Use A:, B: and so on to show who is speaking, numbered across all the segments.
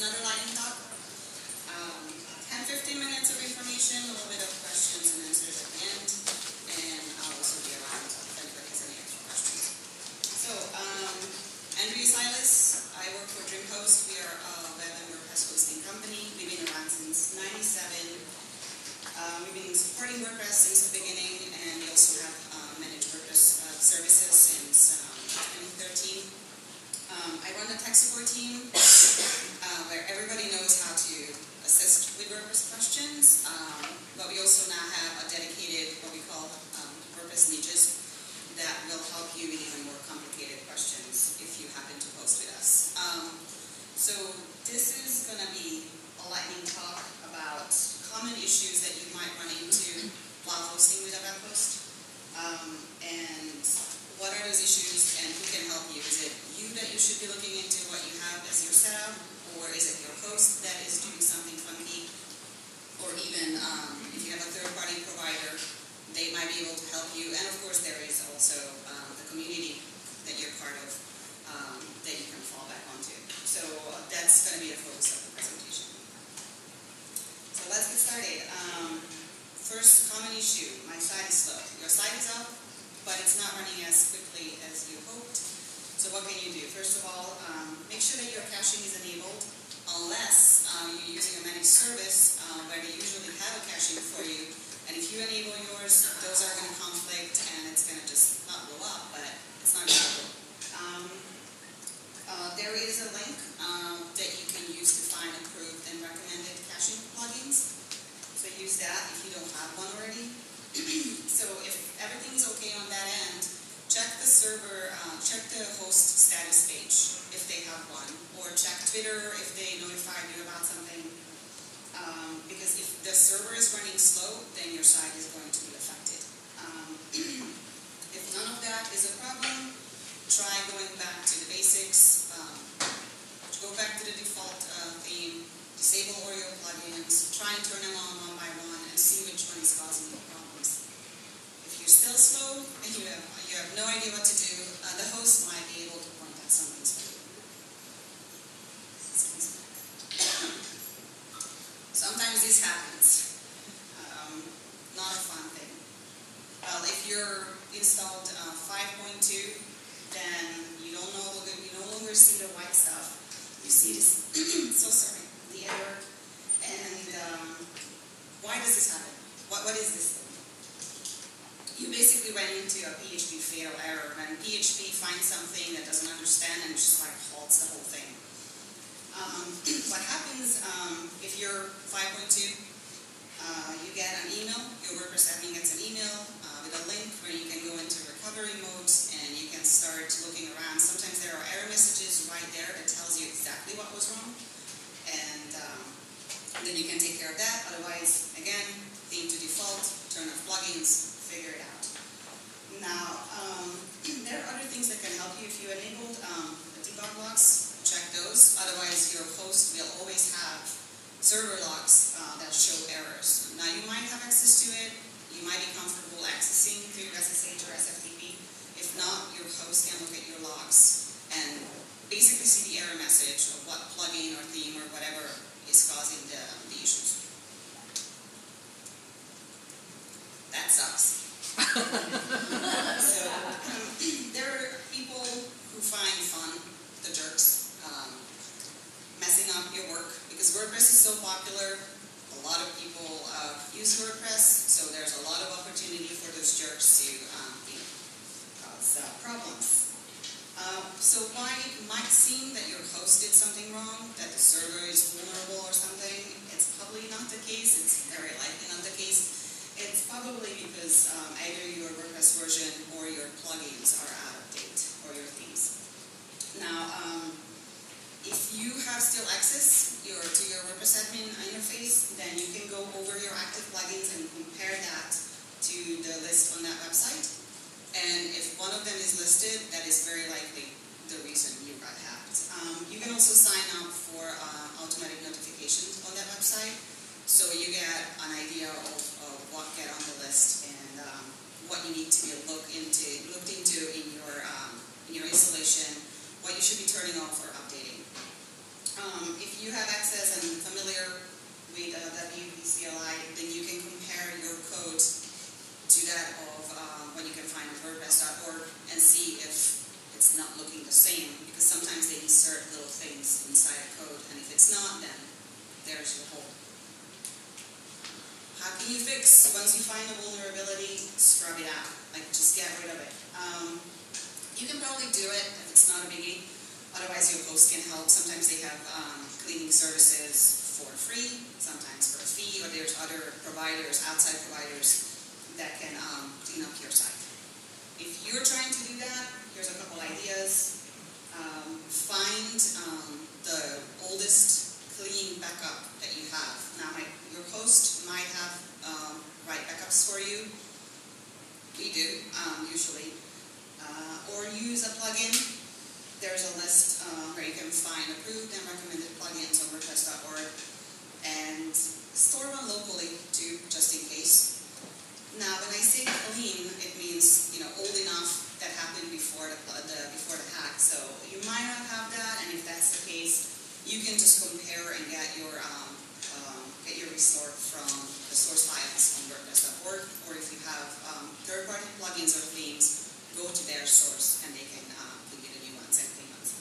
A: another lightning talk. 10-15 minutes of information, a little bit of questions and answers at the end, and I'll also be around if anybody has any extra questions. So, Andrea Silas, I work for Dreamhost. We are a web and WordPress hosting company. We've been around since '97. We've been supporting WordPress since the beginning, and we also have managed WordPress services since 2013. I run the tech support team, where everybody knows how to assist with WordPress questions, but we also now have a dedicated, what we call WordPress niches, that will help you with even more complicated questions if you happen to host with us. So this is going to be a lightning talk about common issues that you might run into while hosting with a web host, and what are those issues and who can help you. Is it you that you should be looking into what you have as your setup, or is it your host that is doing something funky, or even if you have a third-party provider, they might be able to help you. And of course there is also the community that you're part of that you can fall back onto. So that's going to be the focus of the presentation. So let's get started. First common issue, my site is slow. Your site is up, but it's not running as quickly as you hoped. So what can you do? First of all, make sure that your caching is enabled, unless you're using a managed service where they usually have a caching for you. And if you enable yours, those are going to conflict, and it's going to just not blow up, but it's not going to blow. There is a link that you can use to find approved and recommended caching plugins. So use that if you don't have one already. So if everything's okay on that end, check the server, check the host status page if they have one, or check Twitter if they notified you about something. Because if the server is running slow, then your site is going to be affected. If none of that is a problem, try going back to the basics. Go back to the default theme, disable all your plugins, try and turn them on one by one, and see which one is causing the problems. If you're still slow and you have no idea what to do, the host might be able to point out something for you. Sometimes this happens. Not a fun thing. Well, if you're installed 5.2, then you no longer see the white stuff. You see this, so sorry, the error. And why does this happen? What is this thing? You basically ran into a PHP fatal error when PHP finds something that doesn't understand and just like halts the whole thing. What happens if you're 5.2, you get an email, your WordPress admin gets an email with a link where you can go into recovery mode and you can start looking around. Sometimes there are error messages right there that tells you exactly what was wrong, and then you can take care of that. Otherwise, again, theme to default, turn off plugins, figure it out. Now, there are other things that can help you if you enabled the debug logs. Check those. Otherwise, your host will always have server logs that show errors. Now, you might have access to it. You might be comfortable accessing through SSH or SFTP. If not, your host can look at your logs and basically see the error message of what plugin or theme or whatever is causing the issues. That sucks. So, there are people who find fun, the jerks, messing up your work, because WordPress is so popular. A lot of people use WordPress, so there's a lot of opportunity for those jerks to cause problems. So while it might seem that your host did something wrong, that the server is vulnerable or something, it's probably not the case. It's very likely not the case. It's probably because either your WordPress version or your plugins are out of date, or your themes. Now, if you have still access to your WordPress admin interface, then you can go over your active plugins and compare that to the list on that website. And if one of them is listed, that is very likely the reason you got hacked. You can also sign up for automatic notifications on that website, so you get an idea of what get on the list and what you need to be looked into in your installation, what you should be turning off or updating. if you have access and familiar with WPCLI, then you can compare your code to that of what you can find on WordPress.org and see if it's not looking the same, because sometimes they insert little things inside a code, and if it's not, then there's your hole. How can you fix? Once you find a vulnerability, scrub it out. Like, just get rid of it. You can probably do it if it's not a biggie. Otherwise, your host can help. Sometimes they have cleaning services for free, sometimes for a fee, or there's other providers, outside providers, that can clean up your site. If you're trying to do that, here's a couple ideas. Find the oldest clean backup that you have. Now, your host might have write backups for you. We do, usually. Or use a plugin. There's a list where you can find approved and recommended plugins on WordPress.org, and store one locally too, just in case. Now, when I say clean, it means old enough that happened before the hack. So you might not have that, and if that's the case, you can just compare and get your restore from the source files on WordPress.org, or if you have third-party plugins or themes, go to their source and they can give you the new ones and clean ones.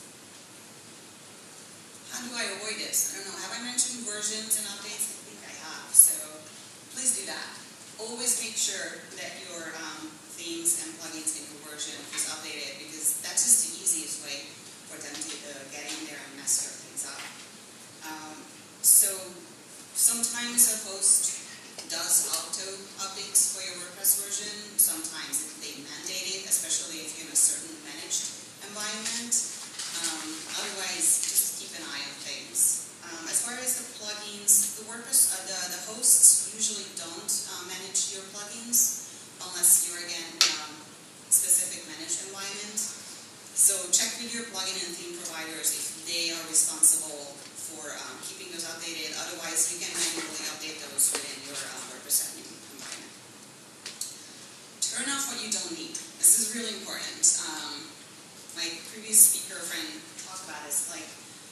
A: How do I avoid this? I don't know. Have I mentioned versions and updates? I think I have. So please do that. Always make sure that your themes and plugins in your version is updated, because that's just the easiest way for them to get in there and mess your things up. So sometimes a host does auto updates for your WordPress version. Sometimes they mandate it, especially if you're in a certain managed environment. Otherwise, just keep an eye on things. As far as the plugins, the hosts usually don't manage your plugins unless you're again specific managed environment. So check with your plugin and theme providers if they are responsible for keeping those updated. Otherwise, you can manually update those within your WordPress admin environment. Turn off what you don't need. This is really important. My previous speaker friend talked about this. Like,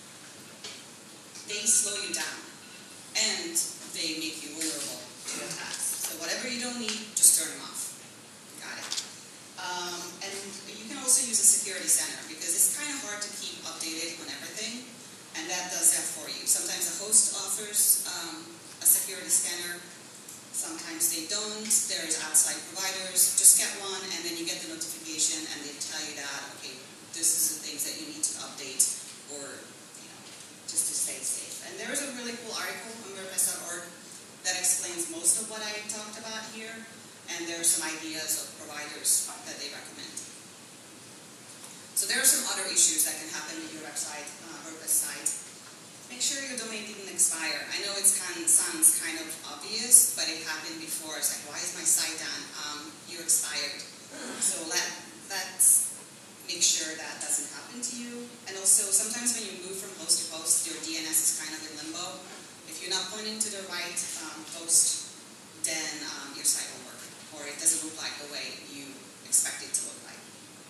A: they slow you down and they make you vulnerable to attacks. So whatever you don't need, just turn them off. Got it. And you can also use a security center, because it's kind of hard to keep updated on everything, and that does that for you. Sometimes a host offers a security scanner, sometimes they don't. There's outside providers. Just get one, and then you get the notification, and they tell you that, okay, this is the things that you need to update, or just to stay safe. And there is a really cool article on WordPress.org that explains most of what I talked about here, and there are some ideas of providers that they recommend. So there are some other issues that can happen with your website, WordPress site. Make sure your domain didn't expire. I know it sounds kind of obvious, but it happened before. It's like, why is my site down? You expired. So let's make sure that doesn't happen to you. And also, sometimes when you move from host to host, your DNS is kind of in limbo. If you're not pointing to the right host, then your site won't work, or it doesn't look like the way you expect it to look like.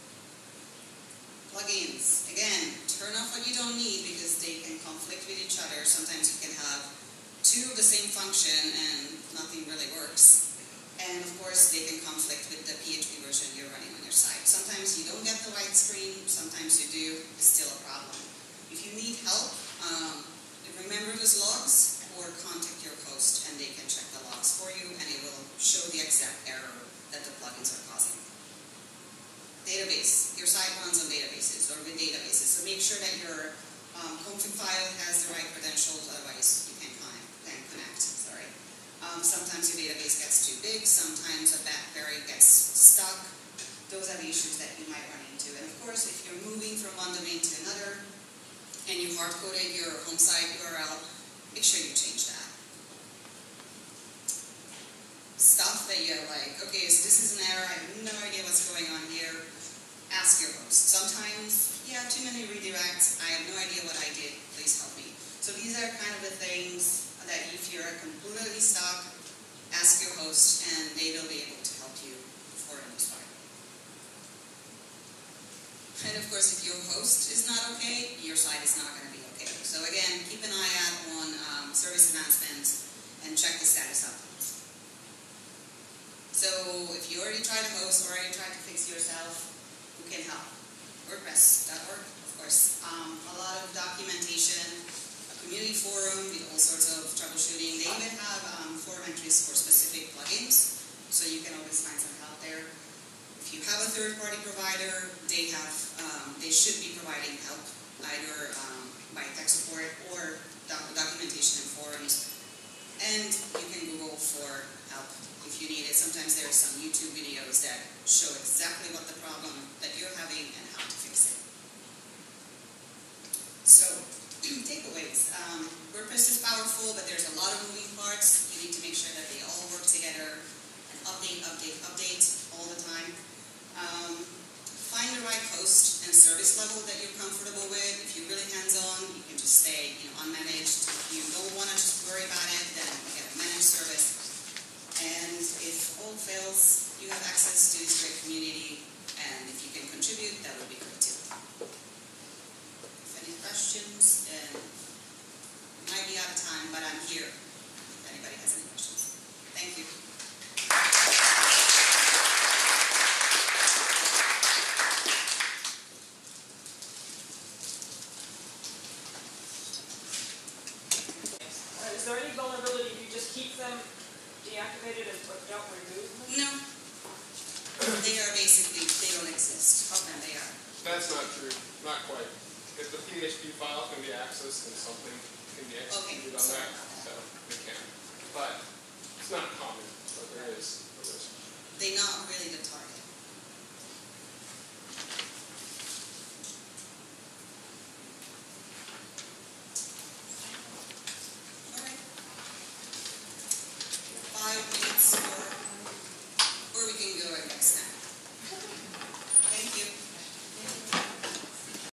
A: Plugins. Again, turn off what you don't need, because they can conflict with each other. Sometimes you can have two of the same function and nothing really works. And of course, they can conflict with the PHP version you're running on your site. Sometimes you don't get the right screen, sometimes you do. It's still a problem. If you need help, remember those logs, or contact your host and they can check the logs for you, and it will show the exact error that the plugins are causing. Database. Your site runs on databases or with databases, so make sure that your config file has the right credentials, otherwise you can't connect. Sometimes your database gets too big, sometimes a query gets stuck. Those are the issues that you might run into. And of course, if you're moving from one domain to another and you hard-coded your home site URL, make sure you change that. Stuff that you're like, okay, so this is an error, I have no idea what's going on here. Ask your host. Sometimes, too many redirects, I have no idea what I did, please help me. So these are kind of the things that if you're completely stuck, ask your host and they will be able to help you for the most part. And of course, if your host is not okay, your site is not going to be okay. together. So again, keep an eye out on service announcements and check the status updates. So if you already tried to host or already tried to fix yourself, who can help? WordPress.org, of course. A lot of documentation, a community forum with all sorts of troubleshooting. They even have forum entries for specific plugins, so you can always find some help there. If you have a third-party provider, they should be providing help, either by tech support or documentation and forums. And you can Google for help if you need it. Sometimes there are some YouTube videos that show exactly what the problem that you're having and how to fix it. So, takeaways. WordPress is powerful, but there's a lot of moving parts. You need to make sure that they all work together and update all the time. Find the right host and service level that you're comfortable with. If you're really hands-on, you can just stay unmanaged. If you don't want to just worry about it, then get a managed service. And if all fails, you have access to this great community, and if you can contribute, that would be great too. If any questions, then we might be out of time, but I'm here if anybody has any questions. Thank you.
B: Is there any vulnerability if you just keep them deactivated and don't remove them?
A: No. They are basically, they don't exist. And they are.
C: That's not true. Not quite. If the PHP file can be accessed, then something can be executed on that. So it can. But it's not common, but there is a risk.
A: They're not really the target.